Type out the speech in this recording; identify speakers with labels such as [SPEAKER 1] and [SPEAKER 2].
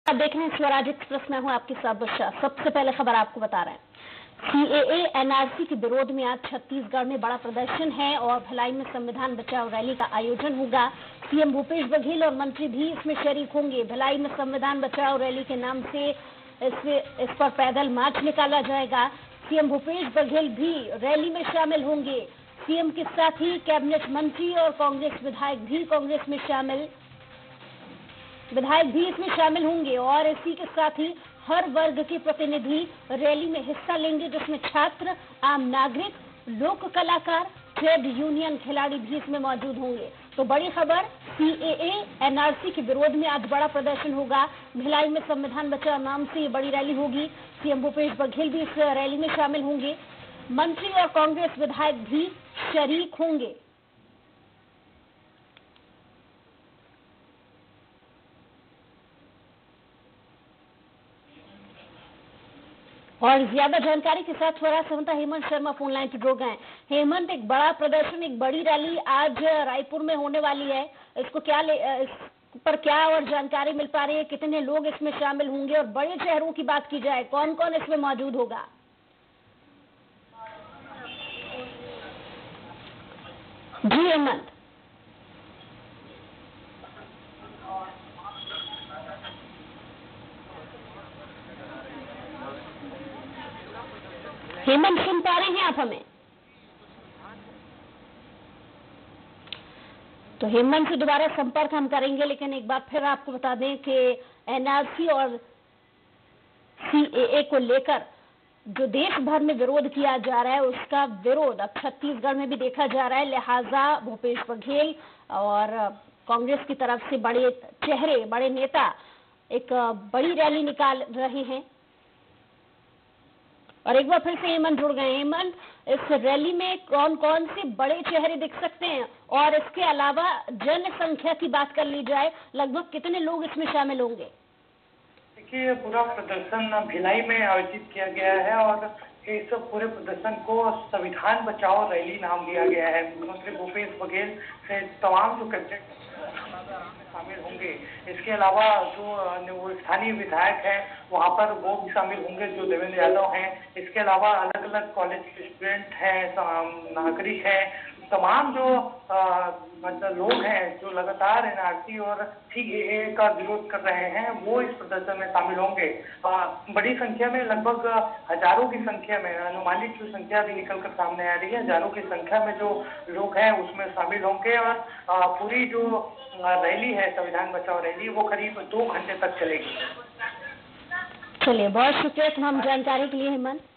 [SPEAKER 1] आप देख रहे हैं स्वराज एक्सप्रेस में हूं आपके साथ बशा। सबसे पहले खबर आपको बता रहे हैं, सीएए एनआरसी के विरोध में आज छत्तीसगढ़ में बड़ा प्रदर्शन है और भिलाई में संविधान बचाओ रैली का आयोजन होगा। सीएम भूपेश बघेल और मंत्री भी इसमें शरीक होंगे। भिलाई में संविधान बचाओ रैली के नाम से इस पर पैदल मार्च निकाला जाएगा। सीएम भूपेश बघेल भी रैली में शामिल होंगे। सीएम के साथ ही कैबिनेट मंत्री और कांग्रेस विधायक भी इसमें शामिल होंगे और इसी के साथ ही हर वर्ग के प्रतिनिधि रैली में हिस्सा लेंगे, जिसमें छात्र, आम नागरिक, लोक कलाकार, ट्रेड यूनियन खिलाड़ी भी इसमें मौजूद होंगे। तो बड़ी खबर, सीएए एनआरसी के विरोध में आज बड़ा प्रदर्शन होगा। भिलाई में संविधान बचाओ नाम से ये बड़ी रैली होगी। सीएम भूपेश बघेल भी इस रैली में शामिल होंगे। मंत्री और कांग्रेस विधायक भी शरीक होंगे। और ज्यादा जानकारी के साथ स्वराज संवाददाता हेमंत शर्मा फोन लाइन पर जुड़ गए। हेमंत, एक बड़ा प्रदर्शन, एक बड़ी रैली आज रायपुर में होने वाली है। इस पर क्या और जानकारी मिल पा रही है? कितने लोग इसमें शामिल होंगे? और बड़े शहरों की बात की जाए, कौन कौन इसमें मौजूद होगा? जी हेमंत। हेमंत, सुन पा रहे हैं आप हमें? तो हेमंत से दोबारा संपर्क हम करेंगे, लेकिन एक बार फिर आपको बता दें कि एनआरसी और सीएए को लेकर जो देश भर में विरोध किया जा रहा है, उसका विरोध अब छत्तीसगढ़ में भी देखा जा रहा है। लिहाजा भूपेश बघेल और कांग्रेस की तरफ से बड़े चेहरे, बड़े नेता एक बड़ी रैली निकाल रहे हैं। और एक बार फिर से हेमंत जुड़ गए। हेमंत, इस रैली में कौन कौन से बड़े चेहरे दिख सकते हैं? और इसके अलावा जनसंख्या की बात कर ली जाए, लगभग कितने लोग इसमें शामिल होंगे?
[SPEAKER 2] देखिए, पूरा प्रदर्शन भिलाई में आयोजित किया गया है और इस पूरे प्रदर्शन को संविधान बचाओ रैली नाम दिया गया है। मुख्यमंत्री भूपेश बघेल से तमाम जो कैबिनेट शामिल होंगे। इसके अलावा जो स्थानीय विधायक हैं वहां पर वो भी शामिल होंगे, जो देवेंद्र यादव हैं। इसके अलावा अलग अलग कॉलेज के स्टूडेंट हैं, नागरिक हैं, तमाम जो मतलब लोग हैं जो लगातार एनआरसी और सीएए का विरोध कर रहे हैं, वो इस प्रदर्शन में शामिल होंगे। बड़ी संख्या में, लगभग हजारों की संख्या में, अनुमानित जो संख्या भी निकलकर सामने आ रही है, हजारों की संख्या में जो लोग हैं उसमें शामिल होंगे। और पूरी जो रैली है, संविधान बचाओ रैली, वो करीब 2 घंटे तक चलेगी।
[SPEAKER 1] चलिए, बहुत शुक्रिया तमाम जानकारी के लिए हेमंत।